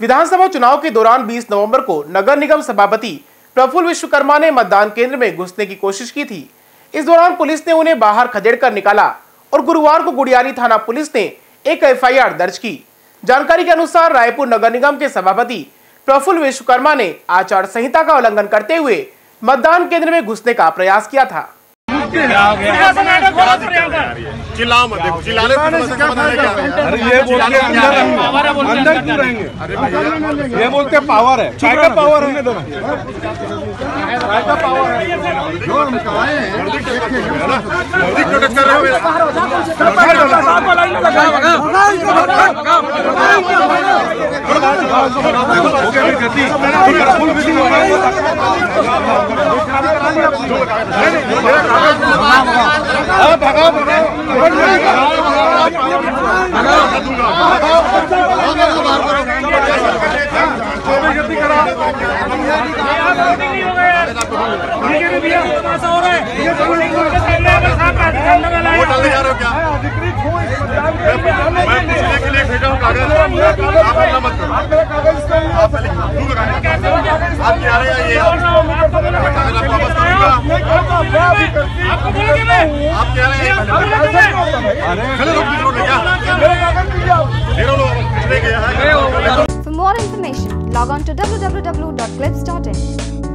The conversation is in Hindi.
विधानसभा चुनाव के दौरान 20 नवंबर को नगर निगम सभापति प्रफुल्ल विश्वकर्मा ने मतदान केंद्र में घुसने की कोशिश की थी। इस दौरान पुलिस ने उन्हें बाहर खदेड़कर निकाला और गुरुवार को गुड़ियारी थाना पुलिस ने एक FIR दर्ज की। जानकारी के अनुसार रायपुर नगर निगम के सभापति प्रफुल्ल विश्वकर्मा ने आचार संहिता का उल्लंघन करते हुए मतदान केंद्र में घुसने का प्रयास किया था। चिल्लाओ मत, देखो चिल्लाने अंदर क्यों रहेंगे? ये बोलते पावर है, चाय का पावर है, चाय का पावर है। For more information, log on to www.clips.in.